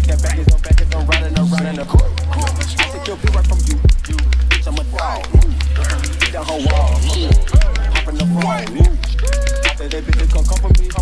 that back is on back, I'm riding around in the court. I take your bitch right from you. Bitch, I'm a dog. Eat the whole wall. Hop in the phone. After that bitch, they come for me.